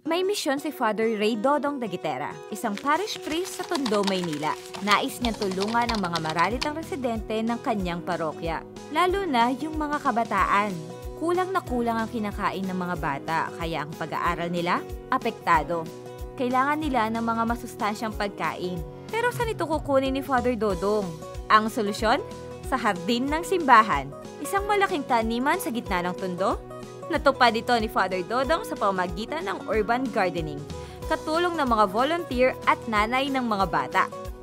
May misyon si Father Ray Dodong Dagitera, isang parish priest sa Tondo, Maynila. Nais niyang tulungan ang mga maralitang residente ng kanyang parokya, lalo na yung mga kabataan. Kulang na kulang ang kinakain ng mga bata, kaya ang pag-aaral nila, apektado. Kailangan nila ng mga masustansyang pagkain. Pero saan ito kukunin ni Father Dodong? Ang solusyon? Sa hardin ng simbahan, isang malaking taniman sa gitna ng Tondo. Natupad ito ni Father Dodong sa pamamagitan ng urban gardening, katulong ng mga volunteer at nanay ng mga bata.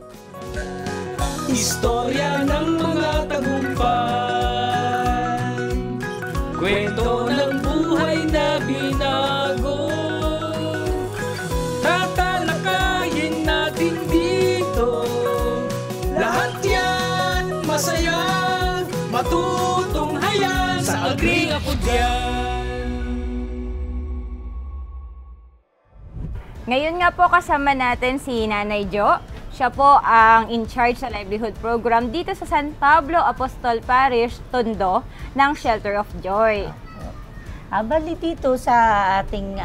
Istorya ng mga tagumpay, kwento ng buhay na binago, tatalakayin natin dito. Lahat yan masaya, matutunghayan sa Agri Ako Diyan. Ngayon nga po kasama natin si Nanay Jo. Siya po ang in charge sa livelihood program dito sa San Pablo Apostol Parish, Tondo, ng Shelter of Joy. Bali dito sa ating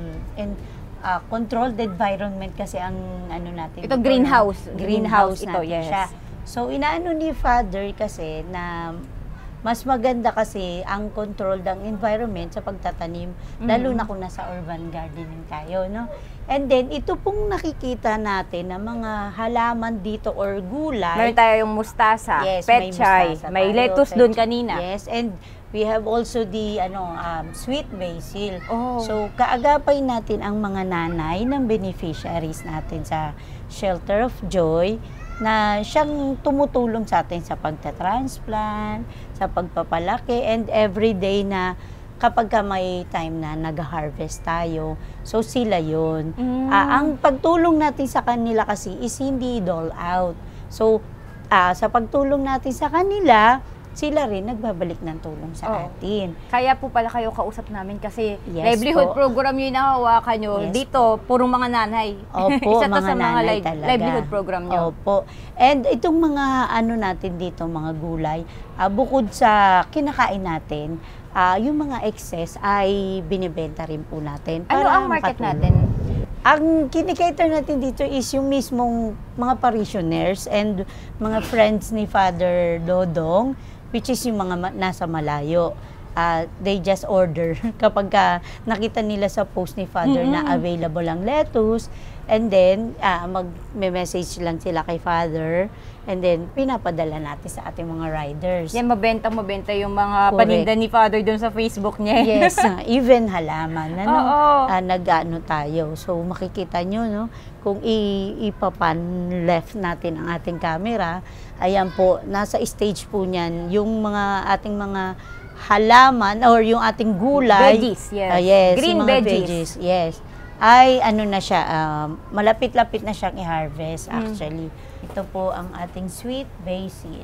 controlled environment kasi ang ano natin. Ito greenhouse. Greenhouse ito, natin yes. siya. So inaano ni Father kasi na mas maganda kasi ang control ng environment sa pagtatanim, lalo na kung nasa urban gardening tayo, no? And then, ito pong nakikita natin na mga halaman dito or gulay. Meron tayo yung mustasa, Yes, petchay, may lettuce dun kanina. Yes, and we have also the sweet basil. Oh. So, kaagapay natin ang mga nanay ng beneficiaries natin sa Shelter of Joy na siyang tumutulong sa atin sa pagta-transplant, sa pagpapalaki, and everyday na kapag ka may time na nag-harvest tayo, so sila yun. Ang pagtulong natin sa kanila kasi is hindi dole out. So, sa pagtulong natin sa kanila, sila rin nagbabalik ng tulong sa atin. Kaya po pala kayo kausap namin kasi Yes livelihood po. program yung inahawakan nyo. Yes dito, purong mga nanay. Opo, Isa to mga sa mga nanay talaga. livelihood program nyo. Opo. And itong mga ano natin dito, mga gulay, bukod sa kinakain natin, yung mga excess ay binibenta rin po natin. Ano para ang market makatulong. natin? Ang kinikater natin dito is yung mismong mga parishioners and mga friends ni Father Dodong, which is yung mga nasa malayo. They just order kapag nakita nila sa post ni Father na available ang lettuce, and then mag-message lang sila kay Father, and then pinapadala natin sa ating mga riders. Yan, mabenta yung mga Correct. paninda ni Father doon sa Facebook niya. Yes, even halaman. Oo. Nag-ano tayo. So makikita nyo, no, kung ipapan left natin ang ating camera, ayan po, nasa stage po niyan, yung mga ating mga halaman or yung ating gulay. Veggies, yes. Yes, Green yung mga veggies. yes. Ay, ano na siya, malapit-lapit na siyang i-harvest actually. Ito po ang ating sweet basil.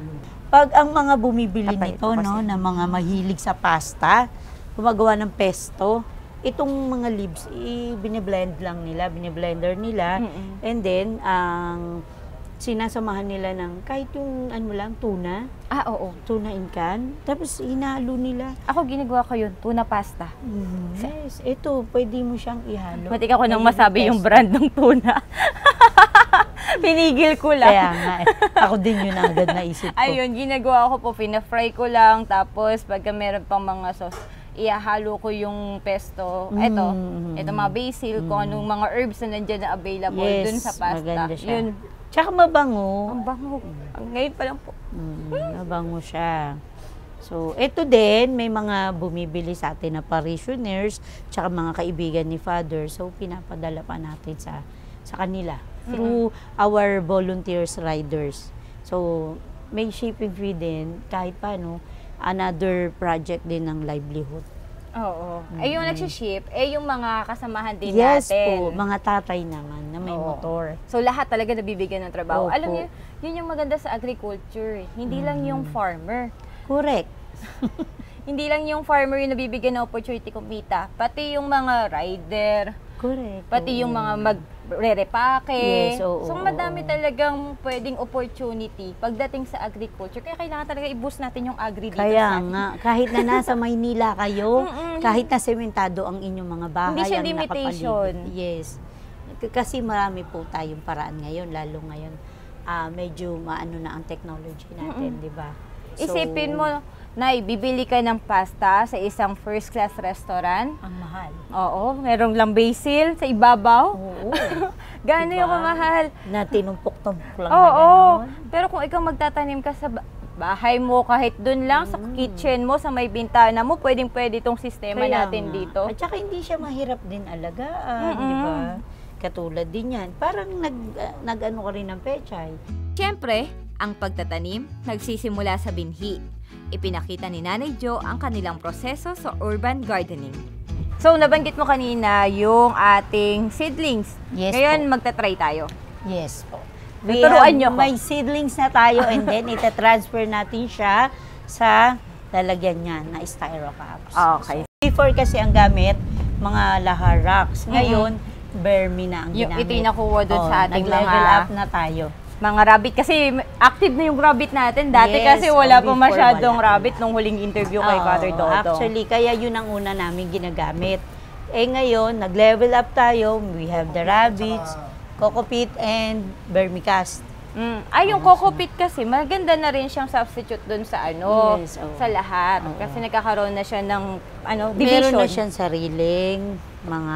Pag ang mga bumibili nito, no, na mga mahilig sa pasta, gumagawa ng pesto, itong mga leaves, biniblender nila, and then, sinasamahan nila ng kahit yung tuna. Oo. Tuna in can. Tapos hinalo nila. Ako, ginagawa ko yun, tuna pasta. Yes, ito, pwede mo siyang ihalo. Matik ako nang Ayun, masabi yung pesto. brand ng tuna. Pinigil ko lang. Kaya nga, ako din yun agad naisip ko. Ayun, ginagawa ko po, pina-fry ko lang, tapos pagka meron pang mga sauce, ihahalo ko yung pesto. Ito mga basil, kung anong mga herbs na nandiyan na available dun sa pasta. Maganda siya. Yun. Tsaka mabango. Ang bango. Ngayon pa lang po. Mabango siya. So, ito din, may mga bumibili sa atin na parishioners, tsaka mga kaibigan ni Father. So, pinapadala pa natin sa kanila through our volunteers riders. So, may shipping fee din, kahit paano, another project din ng livelihood. Oo. Ay, yung nagsiship, yung mga kasamahan din Yes natin. po, mga tatay naman na may motor. So, lahat talaga nabibigyan ng trabaho. Opo. Alam niyo, yun yung maganda sa agriculture. Hindi lang yung farmer. Correct. Hindi lang yung farmer yung nabibigyan ng opportunity kumita. Pati yung mga rider, Correct. Pati yung mga magre-repake. Yes, oo, So madami talagang pwedeng opportunity pagdating sa agriculture. Kaya kailangan talaga i-boost natin yung agri dito Kaya sa atin. nga, kahit na nasa Maynila kayo, kahit na sementado ang inyong mga bahay, Hindi siya ang limitation. nakapaligid. Yes. Kasi marami po tayong paraan ngayon, lalo ngayon, medyo maano na ang technology natin, di ba? So, Isipin mo, Nay, bibili ka ng pasta sa isang first-class restaurant. ang mahal. Oo, merong lang basil sa ibabaw. Oo. Gano'n Diba? yung kamahal. Na tinumpok-tumpok lang Oo, na gano'n. pero kung ikaw magtatanim ka sa bahay mo, kahit dun lang, sa kitchen mo, sa may bintana mo, pwedeng-pwede itong sistema Kaya natin nga. dito. At saka hindi siya mahirap din alagaan, di ba? Katulad din yan. Parang nag-ano ka rin ng pechay. Siyempre, ang pagtatanim nagsisimula sa binhi. Ipinakita ni Nanay Jo ang kanilang proseso sa urban gardening. So, nabanggit mo kanina yung ating seedlings. Yes Ngayon, po. magta-try tayo. Yes po. Tuturuan niyo ako. May seedlings na tayo and then ita-transfer natin siya sa lalagyan niya na styrocaps. Okay. So, before kasi ang gamit, mga lahar rocks. Ngayon, vermi na ang Yung ginamit. ito yung nakuha doon sa ating nag-level mga up na tayo. rabbit. Kasi active na yung rabbit natin. Dati Yes, kasi wala pa before masyadong wala. rabbit nung huling interview kay Oo, Father Dodong. actually, kaya yun ang una namin ginagamit. Eh ngayon, nag-level up tayo. We have the rabbits, coco peat, and vermicast. Ay, yung coco peat kasi, maganda na rin siyang substitute dun sa Yes, oo. sa lahat. Oo. Kasi nagkakaroon na siya ng Meron division. na siyang sariling mga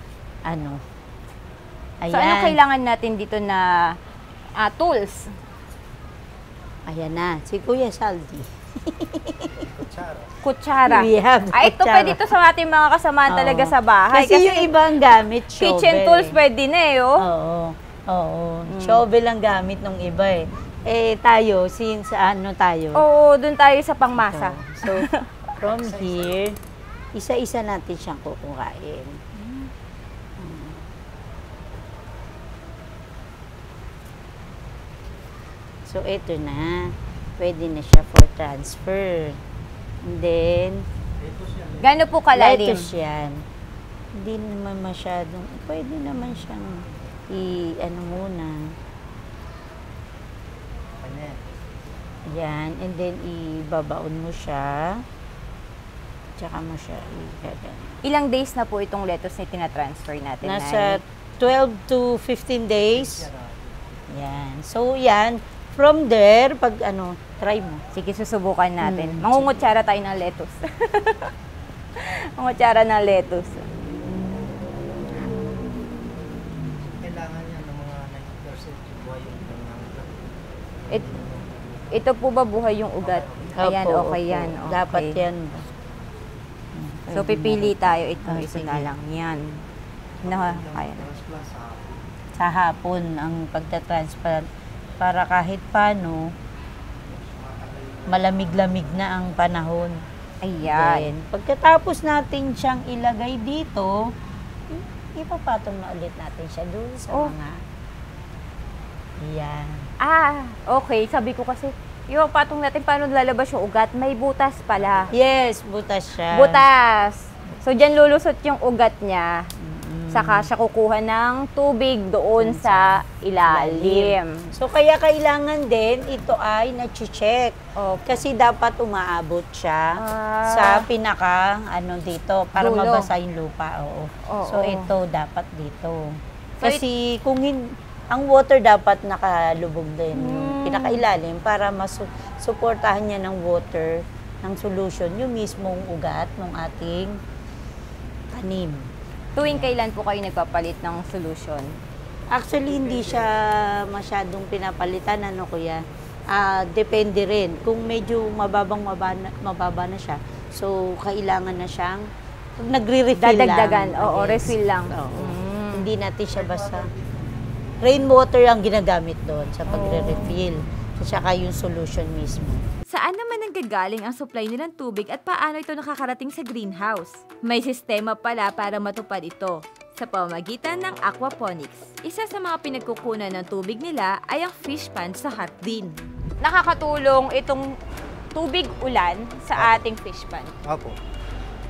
ayan. So, ano kailangan natin dito na tools? Ayan na, si Kuya Saldi. Kutsara. We have Ito kutsara. pwede ito sa ating mga kasamahan Oo. talaga sa bahay. Kasi yung ibang gamit, shovel. kitchen tools pwede na eh, oh. Oo. Shovel ang gamit ng iba eh. Eh tayo, since tayo? Oo, dun tayo sa pangmasa. So, from here, isa-isa natin siyang kukuhain. So, ito na. Pwede na siya for transfer. And then, Gano'n po kalalim? lettuce yan. Hindi naman masyadong, pwede naman siyang muna. Yan. And then, ibabaon mo siya. Tsaka mo siya i-gagan. Ilang days na po itong lettuce na tinatransfer natin? Nasa Nay? 12 to 15 days. Yan. So, yan. From there, pag try mo. Sige, susubukan natin. Mangungutsara tayo ng lettuce. Mangungutsara ng lettuce. Kailangan niya ng mga 90% buhay yung kanyang Ito po ba buhay yung ugat? Ayan, Opo, okay opo. yan. Okay. Dapat yan. So, pipili tayo. Ito, Ah, ito sige. na lang. Yan. Kaya na. transplant sa Sa hapon ang pagta-transplant para kahit paano malamig-lamig na ang panahon. Ayan. Then, pagkatapos natin siyang ilagay dito, ipapatong na ulit natin siya doon sa Oh. mga yan. Okay. Sabi ko kasi, yung patong natin, paano lalabas yung ugat? May butas pala. Yes, butas siya. Butas. So, dyan lulusot yung ugat niya. Saka siya kukuha ng tubig doon sa ilalim. So, kaya kailangan din ito ay na-check. Kasi dapat umaabot siya sa pinaka, dito, para Dulo. mabasa yung lupa. Oo. So, Oo. ito dapat dito. So, Kasi kung ang water dapat nakalubog din. Yung pinakailalim para masuportahan niya ng water, ng solution, yung mismong ugat ng ating tanim. Tuwing kailan po kayo nagpapalit ng solution? Actually, hindi siya masyadong pinapalitan, kuya. Depende rin. Kung medyo mababa na siya, so kailangan na siyang, nagre-refill Dadagdagan. lang. Oo, Yes. refill lang. Oo. Hindi natin siya basta. Rainwater ang ginagamit doon sa pagre-refill. At saka yung solution mismo. Saan naman nanggagaling ang supply nilang tubig at paano ito nakakarating sa greenhouse? May sistema pala para matupad ito sa pamamagitan ng aquaponics. Isa sa mga pinagkukunan ng tubig nila ay ang fish pond sa hotdin. Nakakatulong itong tubig ulan sa ating fish pond. Opo.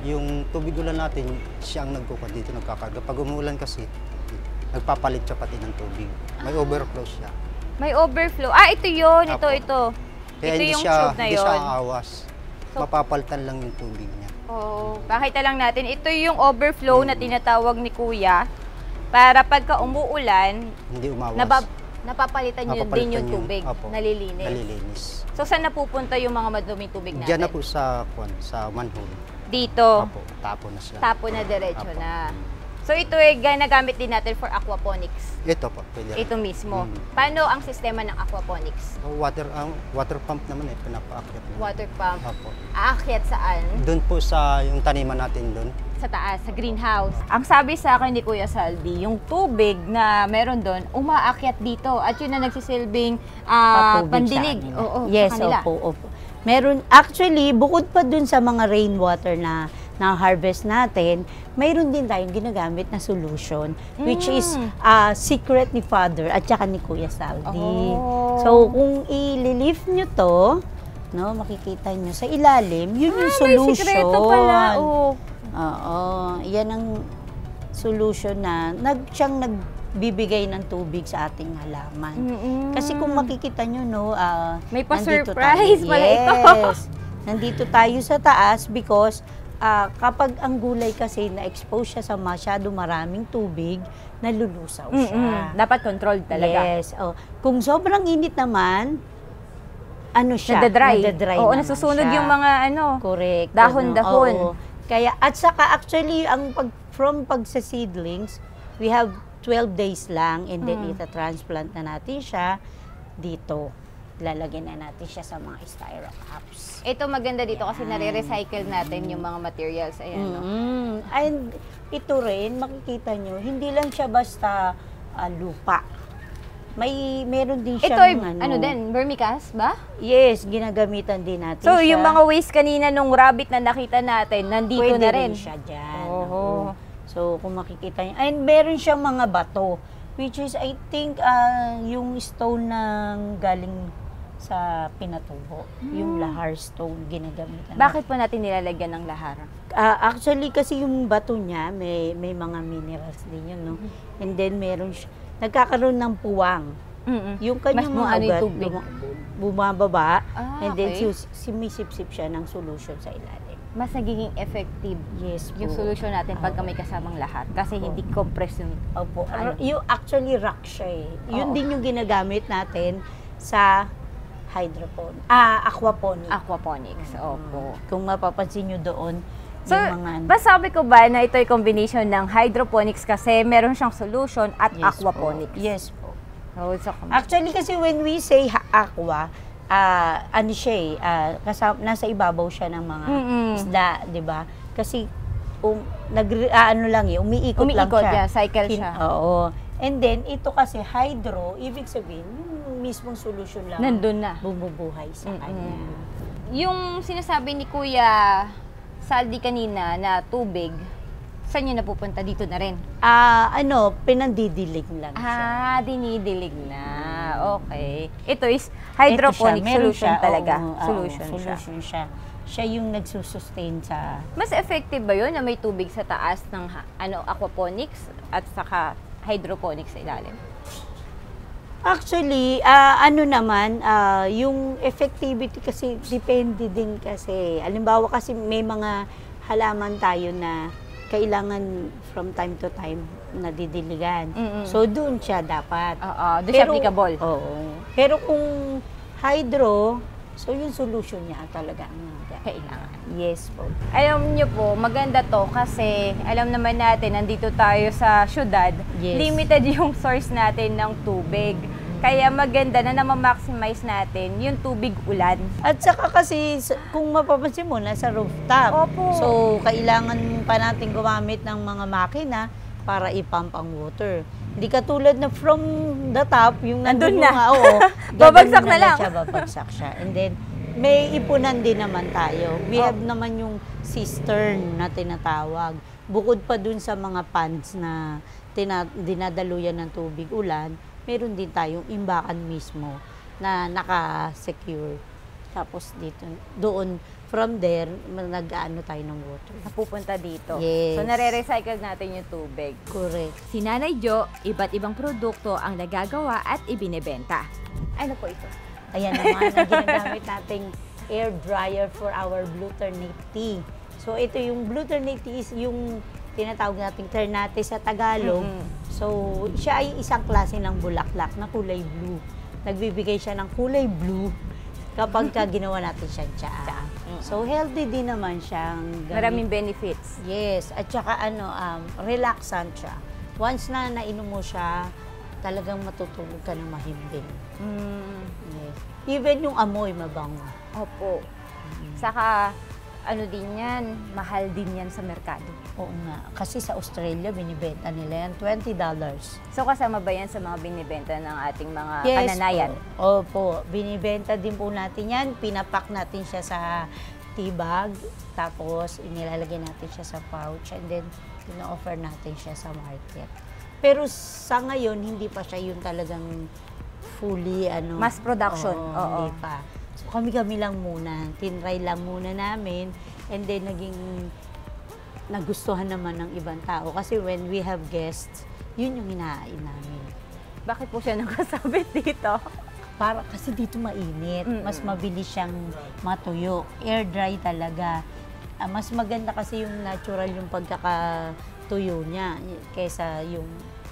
Yung tubig ulan natin, siya ang nagkukuha dito, nagkakarga. Pag umuulan kasi, nagpapalit siya pati ng tubig. May overflow siya. May overflow. Ito yun. Apo. Ito. Kaya Ito yung tube na hindi siya yun. aawas. So- Mapapalitan lang yung tubig niya. Oo. Pakita lang natin. Ito yung overflow na tinatawag ni Kuya. Para pagka umuulan, Hindi umawas. napapalitan nyo din Mapapalitan yung tubig. Apo, Nalilinis. nalilinis. So, saan napupunta yung mga maduming tubig natin? Diyan na po sa manhole. Dito. Apo, tapo na siya. Tapo na diretso Apo. na. So, ito ay ginagamit din natin for aquaponics. Ito po, pwede. Ito mismo. Mm. Paano ang sistema ng aquaponics? Water pump naman pinapaakyat. Water pump. Apo. Aakyat saan? Doon po sa yung taniman natin doon. Sa taas, sa greenhouse. Ang sabi sa akin ni Kuya Saldi, yung tubig na meron doon, umaakyat dito. At yun na nagsisilbing Patubig pandinig. sa kanila. Oo, Yes, sa kanila. opo. Meron, actually, bukod pa dun sa mga rainwater na harvest natin, mayroon din tayong ginagamit na solution, which is secret ni Father at saka ni Kuya Saldi. Oh. So, kung i-lift nyo to, no, makikita nyo sa ilalim, yun yung May solution. sikreto pala. Oo. Oo, yan ang solution na siyang nagbibigay ng tubig sa ating halaman. Kasi kung makikita nyo, no, May nandito pa-surprise tayo. pala ito. Yes. Nandito tayo sa taas because kapag ang gulay kasi na-expose siya sa masyado maraming tubig, nalulusaw siya. Dapat controlled talaga. Yes. Oh. Kung sobrang init naman, ano siya? Nadadry. Oo, naman nasusunog siya. yung mga Correct. dahon-dahon. Oo. Kaya, at saka actually, from pagsa-seedlings, we have 12 days lang and then ita-transplant na natin siya dito. Lalagyan na natin siya sa mga styro cups. Ito maganda dito kasi nare-recycle natin yung mga materials. Ayan, no? And ito rin, makikita nyo, hindi lang siya basta lupa. Meron din Ito siyang ay, din, vermicast ba? Yes, ginagamitan din natin So, siya. yung mga waste kanina nung rabbit na nakita natin, nandito Pwede na rin. siya dyan. Oho. Oo. So, kung makikita niyo. And meron siyang mga bato, which is, I think, yung stone ng galing sa Pinatubo. Yung lahar stone, ginagamitan. Bakit po natin nilalagyan ng lahar? Actually, kasi yung bato niya, may mga minerals din yun, no? And then, meron siya, nagkakaroon ng puwang. Yung kanyang Mas mga ano yung ugat, tubig? bumababa, Ah, and then okay. sumisip-sip siya ng solution sa ilalim. Mas nagiging effective Yes po. yung solution natin pagka may kasamang lahat. Kasi hindi compress yung... Opo. Ano? Yung actually rock siya eh. Yun Oo. din yung ginagamit natin sa aquaponics. Aquaponics. Opo. Kung mapapansin nyo doon, So, yung mga... sabi ko ba na ito ay combination ng hydroponics kasi meron siyang solution at Yes aquaponics. Po. Yes po. So, it's a Actually kasi when we say aqua, ano siya eh, nasa ibabaw siya ng mga isda, di ba? Kasi ano lang eh, umiikot lang umiikot siya. siya, cycle siya. Oo. And then, ito kasi hydro, ibig sabihin, yung mismong solution lang Nandun na. bumubuhay sa kanya. Yung sinasabi ni Kuya Saldi kanina na tubig, saan yun napupunta? Dito na rin? Pinandidilig lang siya. Dinidilig na. Okay. Ito is hydroponic Ito siya, meron solution siya, talaga. oo, Solution siya. solution siya. Siya yung nagsusustain sa... Mas effective ba yun na may tubig sa taas ng aquaponics at saka hydroponics sa ilalim? Actually, yung effectivity kasi depende din kasi. Halimbawa kasi may mga halaman tayo na kailangan from time to time nadidiligan. So, doon siya dapat. Oo, doon siya applicable. Oo. Pero kung hydro, so yung solution niya talaga ang Kailangan. Yes po. Alam niyo po, maganda to kasi alam naman natin, nandito tayo sa syudad, Yes. limited yung source natin ng tubig. Kaya maganda na na-maximize natin yung tubig ulan. At saka kasi, kung mapapansin mo, nasa rooftop. Opo. So, kailangan pa natin gumamit ng mga makina para ipump ang water. Hindi katulad na from the top, yung Nandun nandun na. babagsak Babagsak na lang. Siya, babagsak siya. And then, may ipunan din naman tayo. We have naman yung cistern na tinatawag. Bukod pa dun sa mga ponds na dinadaluyan ng tubig ulan, meron din tayong imbakan mismo na naka-secure. Tapos doon, from there, nag-ano tayo ng water. Napupunta dito. Yes. So, nare-recycle natin yung tubig. Correct. Si Nanay Jo, iba't ibang produkto ang nagagawa at ibinebenta. Ano po ito? Ayan naman ang ginagamit nating air dryer for our blue ternate tea. So ito yung blue ternate tea is yung tinatawag nating ternate sa Tagalog. So siya ay isang klase ng bulaklak na kulay blue. Nagbibigay siya ng kulay blue kapag ginawa natin siyang tsaa. So healthy din naman siyang gamit. Maraming benefits. Yes, at saka relaxant siya. Once na nainom mo siya, talagang matutulog ka ng mahimbing. Yes. Even yung amoy mabango. Opo. Saka, ano din yan, mahal din yan sa merkado. Oo nga. Kasi sa Australia, binibenta nila yan $20. So, kasama ba yan sa mga binibenta ng ating mga Yes pananayan? po. Opo. Binibenta din po natin yan. Pinapak natin siya sa tea bag. Tapos, inilalagay natin siya sa pouch. And then, ina-offer natin siya sa market. Pero sa ngayon, hindi pa siya yung talagang fully, mass production. Oo. Hindi pa. So, kami-kami lang muna. Tinry lang muna namin. And then, nagustuhan naman ng ibang tao. Kasi when we have guests, yun yung hinahain namin. Bakit po siya nakasabit dito? Kasi dito mainit. Mas mabilis siyang matuyo. Air dry talaga. Mas maganda kasi yung natural yung pagkakatuyo niya kaysa yung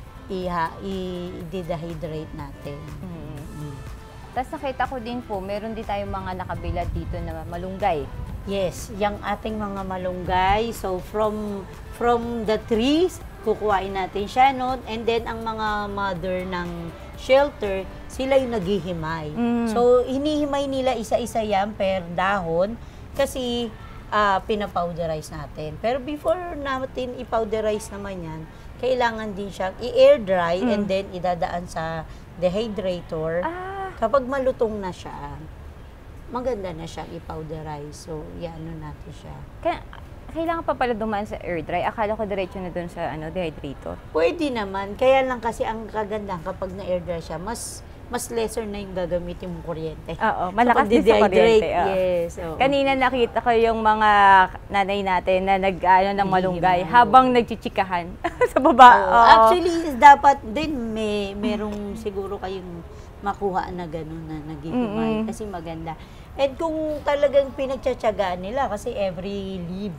i-dehydrate natin. Tapos nakita ko din po, meron din tayong mga nakabilad dito na malunggay. Yes, yung ating mga malunggay. So from the trees, kukuhain natin siya, no? And then ang mga mother ng shelter, sila yung naghihimay. So hinihimay nila isa-isa yan per dahon kasi pinapowderize natin. Pero before natin i-powderize naman yan, kailangan din siyang i-air dry and then idadaan sa dehydrator. Kapag malutong na siya, maganda na siyang i-powderize. So, i-ano natin siya. Kailangan pa pala dumaan sa air dry. Akala ko diretso na dun sa dehydrator. Pwede naman. Kaya lang kasi ang kagandahan kapag na-air dry siya, mas lesser na yung gagamitin mong kuryente. Oo, malakas din sa kuryente. Yes. Oo. Kanina nakita ko yung mga nanay natin na ng malunggay habang nagchichikahan sa baba. Actually, dapat din merong siguro kayong makuha na gano'n na naghihimay kasi maganda. And kung talagang pinagtsatsagaan nila kasi every leaf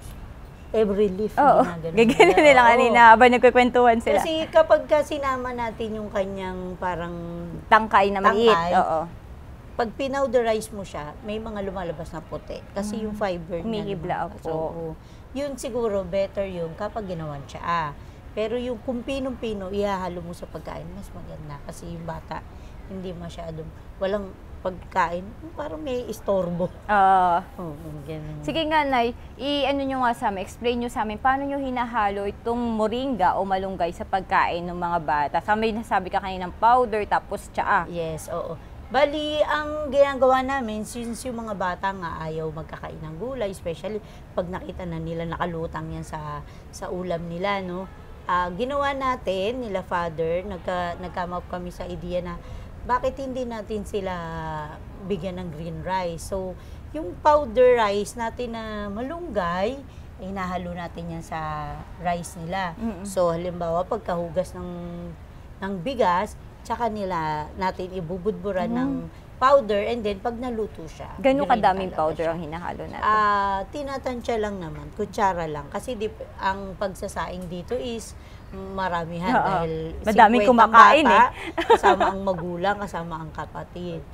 gagano nila kanina habang nagkukwentuhan sila. Kasi kapag sinama natin yung kanyang parang tangkay na maliit, pag pinowderize mo siya, may mga lumalabas na puti. Kasi yung fiber niya. Umihibla po. So, yun siguro better yung kapag ginawan siya. Pero yung kung pinong-pino, ihahalo mo sa pagkain, mas maganda. Kasi yung bata, hindi masyadong, walang pagkain, parang may istorbo. Ganun. Sige nga, Nay, explain nyo sa amin, paano nyo hinahalo itong moringa o malunggay sa pagkain ng mga bata? May nasabi ka kanina ng powder, tapos tsaa. Yes, oo. Bali, ang ginagawa namin, since yung mga bata nga ayaw magkakain ng gulay, especially pag nakita na nila nakalutang yan sa ulam nila, no? Ginawa natin, nila father, nagka-come up kami sa idea na bakit hindi natin sila bigyan ng green rice. So, yung powder rice natin na malunggay, hinahalo natin yan sa rice nila. So, halimbawa, pagkahugas ng bigas, tsaka natin ibubudburan ng powder and then pag naluto siya. Gano'ng kadaming powder ang hinahalo natin? Tinatansya lang naman, kutsara lang. Kasi ang pagsasaing dito is maramihan dahil madaming kumakain bata, kasama ang magulang, kasama ang kapatid.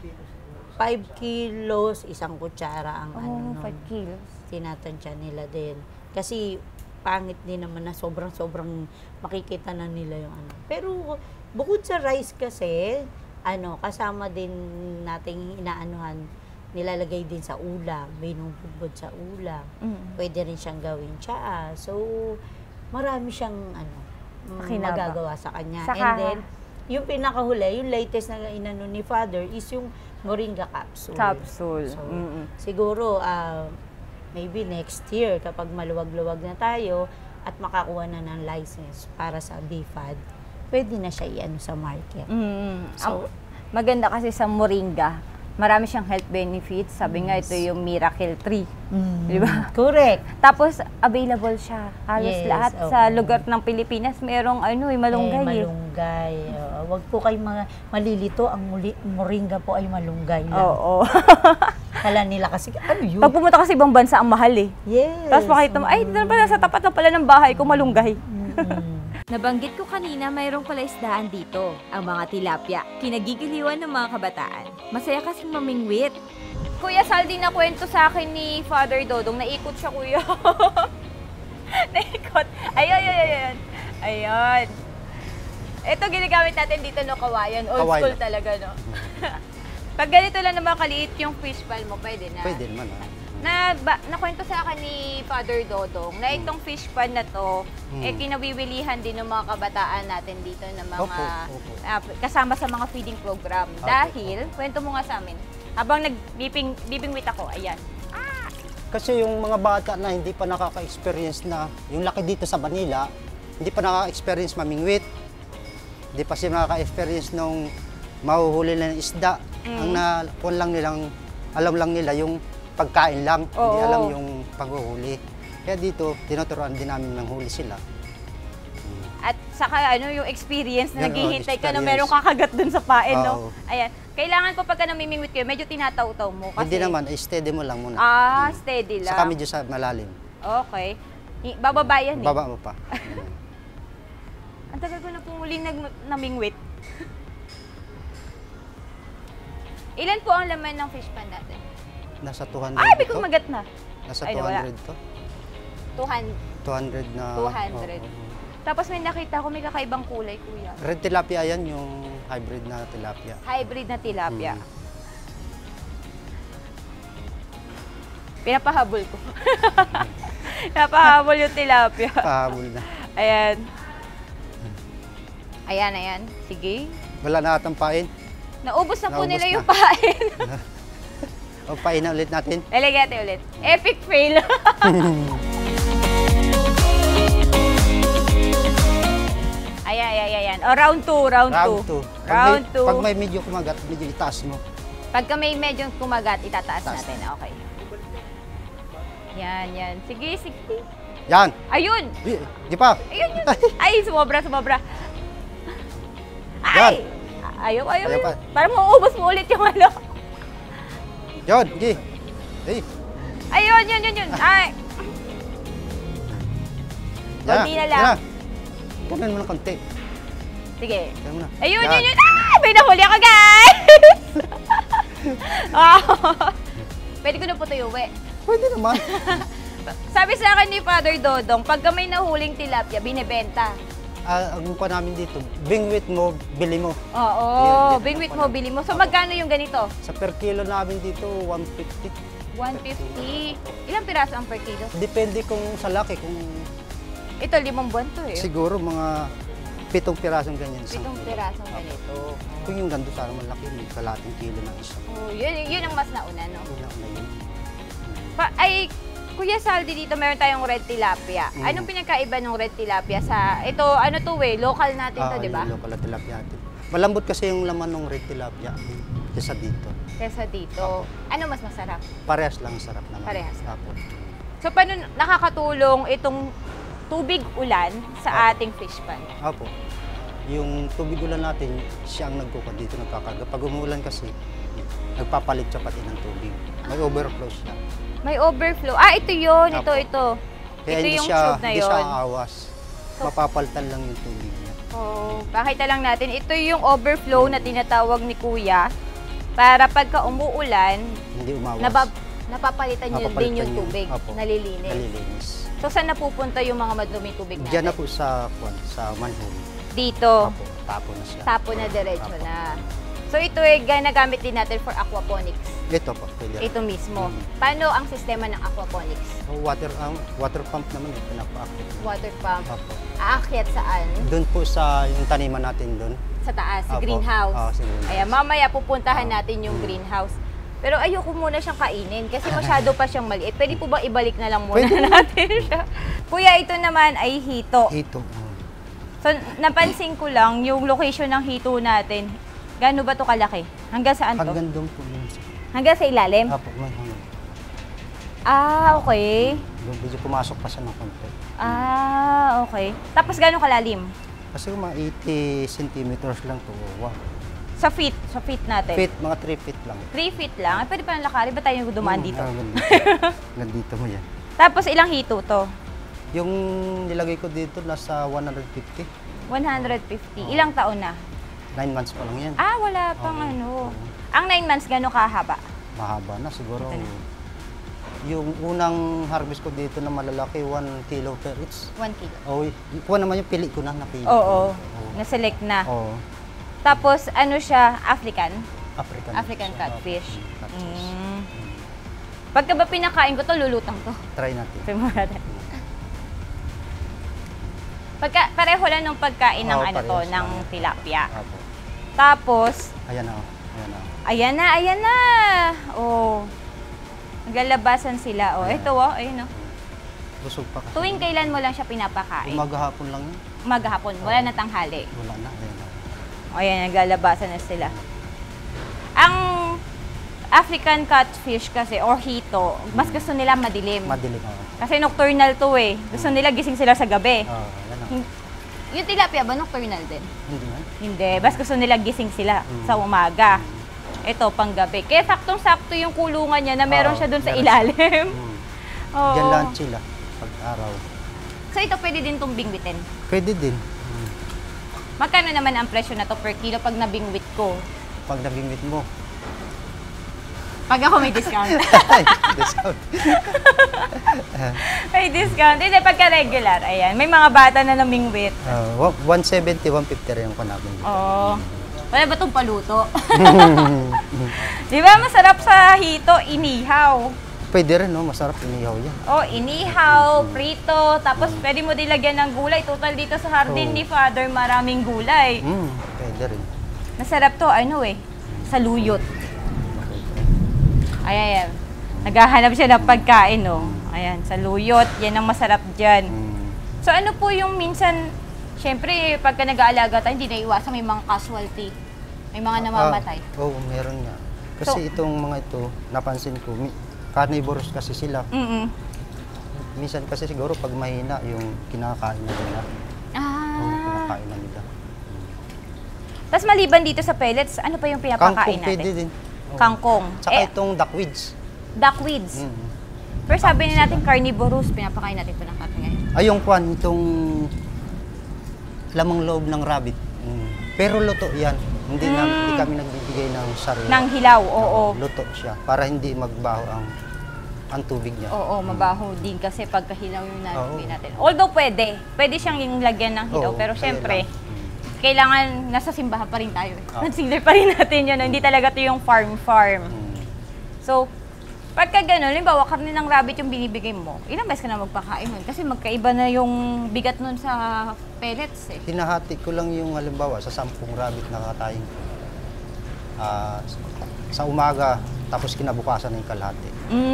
5 kilos, isang kutsara ang 5 kilos. Tinatansya nila din. Kasi pangit din naman na sobrang makikita na nila yung Pero bukod sa rice kasi, kasama din nating nilalagay din sa ulam, binubudbud sa ulam. Pwede rin siyang gawin tsaa. So, marami siyang magagawa sa kanya. And then, yung pinakahuli, yung latest na inano ni Father is yung moringa capsule. So, siguro, maybe next year, kapag maluwag-luwag na tayo at makakuha na ng license para sa BFAD, pwede na siya sa market. So, maganda kasi sa moringa, marami siyang health benefits. Sabi nga, ito yung miracle tree. Di ba? Correct. Tapos, available siya. Halos Yes, lahat sa lugar ng Pilipinas, merong malunggay. Malunggay. Wag po kayo malilito. Ang moringa po ay malunggay lang. Oo. Kala nila kasi, ano yun? Pag pumunta kasi ibang bansa, ang mahal eh. Yes. Tapos makita mo, ay, dito na pala, sa tapat na pala ng bahay ko, malunggay. Nabanggit ko kanina, mayroong pala isdaan dito, ang mga tilapia. Kinagigiliwan ng mga kabataan. Masaya kasing mamingwit. Kuya Saldi, na kwento sa akin ni Father Dodong, naikot siya, kuya. Naikot. Ayun. Ito ginagamit natin dito, no, kawayan. Old Kawayan. school talaga, no? Pag ganito lang naman kaliit yung fish pal mo, pwede na. Pwede naman. Nakwento sa akin ni Father Dodong na itong fish pan na to, kinawiwilihan din ng mga kabataan natin dito ng mga kasama sa mga feeding program. Dahil, kwento mo nga sa amin, habang nagbibingwit ako, ayan. Kasi yung mga bata na hindi pa nakaka-experience na, yung laki dito sa Manila, hindi pa nakaka-experience mamingwit. Hindi pa sila nakaka-experience nung mahuhuli na ng isda. Ang alam lang nila yung pagkain lang, hindi alam yung paghuhuli. Kaya dito, tinuturuan din namin ng huli sila. At saka yung experience na Yan, naghihintay ka na experience. merong kakagat dun sa pain, no? Oo. Ayan. Kailangan pa pagka namimingwit kayo, medyo tinataw-taw mo. Kasi, Hindi naman, steady mo lang muna. Steady lang. Saka medyo sa malalim. Okay. Bababa yan eh. Baba mo pa. Ang tagal ko na pumuling namingwit. Ilan po ang laman ng fish pan natin? Nasa 200 Ay, may to. kumagat na. Nasa Ay, nawala. 200 to. 200. 200 na. 200. Tapos may nakita ko may kakaibang kulay, kuya. Red tilapia yan, yung hybrid na tilapia. Hybrid na tilapia. Pinapahabol ko. Pinapahabol yung tilapia. Pahabol na. Ayan. Ayan. Sige. Wala na atampain. Naubos na po Naubos nila na. yung pain. O, pain na ulit natin. Lalagyan natin ulit. Epic fail. Ayan. O, round 2. Round 2. Pag may medyo kumagat, medyo itaas mo. Pagka may medyo kumagat, itataas natin. Okay. Yan. Sige. Yan. Ayun. Di pa. Ayun. Ay, sumobra. Yan. Ay! Ayaw pa. Parang mauubos mo ulit yung ano. Yan, gi. Hey. Ayun, yun. Ay! Kunti na lang. Ganun mo ng konti. Sige. Ganun mo na. Ayun, Yan. yun. Ay! May nahuli ako, guys! Pwede ko na po ito uwi. Pwede naman. Sabi sa akin ni Father Dodong, pagka may nahuling tilapia, binebenta. Ang pa namin dito, bingwit mo, bili mo. Oo, Yan, bingwit mo, yan. bili mo. So, magkano yung ganito? Sa per kilo namin dito, 150. 150. Ilang piraso ang per kilo? Depende kung sa laki, kung Ito, 5 buwan to eh. siguro mga 7 pirasong ganyan. 7 pirasong ganito. Kung yung gando sana malaki, may kalating kilo na isa. Oh, yun ang mas nauna, no? Una na yun. Kuya Saldi, dito meron tayong red tilapia. Anong pinagkaiba ng red tilapia sa, ito, local natin to, di ba? Yung local na tilapia natin. Malambot kasi yung laman ng red tilapia kesa dito. Kesa dito. Ano mas masarap? Parehas lang ang sarap naman. Parehas. Apo. So, paano nakakatulong itong tubig ulan sa ating fish pan? Apo. Yung tubig ulan natin, siya ang nagkuka dito, nagkakarga. Pag umuulan kasi, nagpapalit siya pati ng tubig. May overflow siya. May overflow. Ito yun. Apo. Ito. Kaya Ito hindi yung siya, tube na hindi yun. siya aawas. Mapapalitan lang yung tubig niya. Oh, pakita lang natin. Ito yung overflow na tinatawag ni Kuya para pagka umuulan, Hindi umawas. napapalitan nyo din yung tubig. Apo. Nalilinis. Nalilinis. So, saan napupunta yung mga maduming tubig natin? Diyan na po sa manhole. Dito. Apo, tapo na siya. Tapo na diretso Apo. na. So, ito ay ginagamit din natin for aquaponics. Ito po, pwede. Ito mismo. Paano ang sistema ng aquaponics? Water pump naman yung pinapa-active. Water pump. Apo. Aakyat saan? Doon po sa yung taniman natin doon. Sa taas, sa Apo. greenhouse. Oo, sa greenhouse. Ayan, mamaya pupuntahan natin yung greenhouse. Pero ayoko muna siyang kainin kasi masyado pa siyang maliit. Pwede po ba ibalik na lang muna natin siya? Kuya, ito naman ay hito. Ito. So, napansin ko lang yung location ng hito natin. Gaano ba to kalaki? Hanggang saan to? Hanggang doon po yun. Hanggang sa ilalim? Apo, may hanggang. Ah, okay. Doon medyo pumasok pa siya ng konti. Ah, okay. Tapos gaano kalalim? Kasi mga 80 centimeters lang to. Wow. Sa feet natin. Feet, mga 3 feet lang. 3 feet lang? Ay, pwede pa ng lakari. Ba tayo dumaan dito? Hanggang dito mo yan. Tapos ilang hito to? Yung nilagay ko dito, nasa 150. 150. Ilang taon na? 9 months pa lang yan. Ah, wala pang Oo. ano. Ang 9 months, gano'n kahaba? Mahaba na siguro. Ito na. Yung unang harvest ko dito na malalaki, 1 kilo per each. 1 kilo. Oh, kuha naman yung pili ko na napili. Oo. Na-select na. Oo. Tapos, ano siya? African? African catfish. Catfish. Pagka ba pinakain ko to, lulutang to. Try natin. Try mo natin. Pareho lang ng pagkain ng Oo, ano to, parehas ng lang. tilapia. Apo. Tapos, Ayan na, oh. Ayan na. ayan na, ayan na. Oh. Naglalabasan sila. Oh, Ayan. ito oh, ayun oh. Busog pa kasi. Tuwing kailan mo lang siya pinapakain? Umagahapon lang yun. Maghapon, wala na tanghali. Wala na. Ayan na. O ayan, naglalabasan na sila. Ang African catfish kasi, or hito, mas gusto nila madilim. Madilim ako. Kasi nocturnal to eh. Gusto nila gising sila sa gabi. Oo, ayan na. Yung tilapia ba nocturnal din? Hindi na. Hindi. Bas gusto nila gising sila sa umaga. Ito, panggabi. Kaya saktong-sakto yung kulungan niya na meron Oo, siya dun sa meron ilalim. Oo. Diyan lang sila. Pag araw. So ito pwede din itong bingwitin. Pwede din. Magkano naman ang presyo na to per kilo pag nabingwit ko? Pag nabingwit mo. Pag ako may discount. Discount. May discount. Hindi, pagka regular. Ayan, may mga bata na namingwit. 170, 150 rin yung panabing. Oo. Wala ba itong paluto? Di ba masarap sa hito, inihaw? Pwede rin, no? Masarap inihaw yan. Oh, inihaw, prito, tapos pwede mo dilagyan ng gulay. Total dito sa hardin ni Father, maraming gulay. Pwede rin. Masarap to, ano eh, saluyot. Ayan. Naghahanap siya ng pagkain, no? Ayan, saluyot. Yan ang masarap dyan. So ano po yung minsan, syempre, pagka nag-aalaga tayo, hindi na iwasan, may mga casualty. May mga namamatay. Oo, meron nga. Kasi itong mga ito, napansin ko, carnivores kasi sila. Minsan kasi siguro pag mahina, yung kinakain na nila. Kinakain na nila. Tapos maliban dito sa pellets, ano pa yung pinapakain Kangkong natin? pwede din. Oo. Kangkong. Tsaka itong duckweeds. Duckweeds. Pero sabi ni natin carnivorous, pinapakain natin ito ng cat ngayon. Ay, yung kwan, itong lamang loob ng rabbit. Pero luto yan. Hindi kami nagbibigay ng sarili. Nang hilaw, oo. Luto siya. Para hindi magbaho ang tubig niya. Oo, mabaho din kasi pagkahilaw yung nalagay Oo. natin. Although pwede siyang yung lagyan ng hilaw. Oo, Pero kaya syempre, lang. kailangan nasa simbahan pa rin tayo. Consider pa rin natin yun. Hindi talaga ito yung farm. So, pagka gano'n, limbawa, karne ng rabbit yung binibigay mo, ilang beses ka na magpakain nun? Kasi magkaiba na yung bigat nun sa pellets eh. Hinahati ko lang yung halimbawa sa 10 rabbit na kakatayin ko. Sa umaga, tapos kinabukasan na yung kalahati.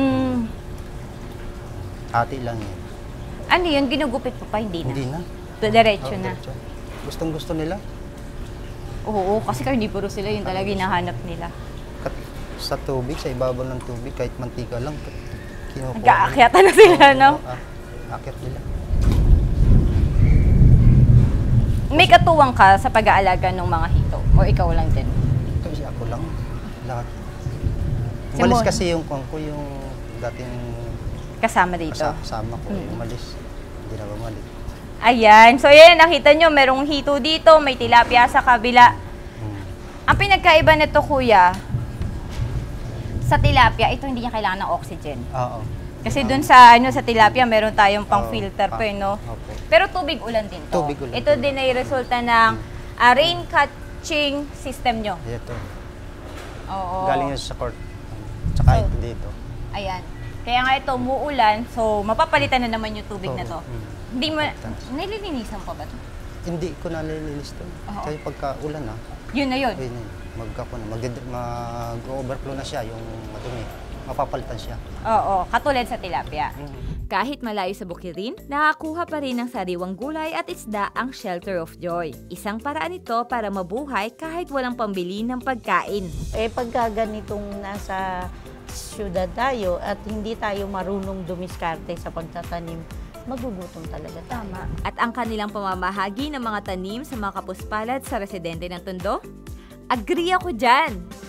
Hati lang yun. Ano yun? Ginugupit mo pa? Hindi na? Hindi na. Diretso na? Diretso. Gustong-gusto nila. Oo, kasi carnivore sila, yun talaga hinahanap nila. Sa tubig, sa ibabaw ng tubig, kahit mantika lang, kinukuha. Nag-aakyatan na sila, no? Aakyat nila. May katuwang ka sa pag-aalaga ng mga hito? O ikaw lang din? Kasi ako lang. Lahat. Si Umalis Mon. kasi yung ko yung dating Kasama dito? kasama ko. Umalis. Hindi na bumalik. Ayan. So, yan. Nakita nyo, merong hito dito. May tilapia sa kabila. Ang pinagkaiba nito, kuya, sa tilapia, ito hindi niya kailangan ng oxygen. Oo. Kasi dun sa sa tilapia, meron tayong pang-filter pa, no? Okay. Pero tubig ulan din to. Tubig ulan. Ito din ay resulta ng rain catching system nyo. Ito. Oo. Galing yun sa court. Tsaka ito dito. Ayan. Kaya nga ito, umuulan, so mapapalitan na naman yung tubig na to. Hindi mo, nililinisan pa ba to? Hindi ko nalilinis to. Oo. Kasi pagka ulan Yun na yun. mag-overflow na siya, yung madumi. Mapapalitan siya. Oo, katulad sa tilapia. Kahit malayo sa bukirin, nakakuha pa rin ng sariwang gulay at isda ang Shelter of Joy. Isang paraan ito para mabuhay kahit walang pambili ng pagkain. Pagka ganitong nasa syudad tayo at hindi tayo marunong dumiskarte sa pagtatanim, magugutom talaga. Tama. At ang kanilang pamamahagi ng mga tanim sa mga kapuspalad sa residente ng Tondo? Agree ako dyan!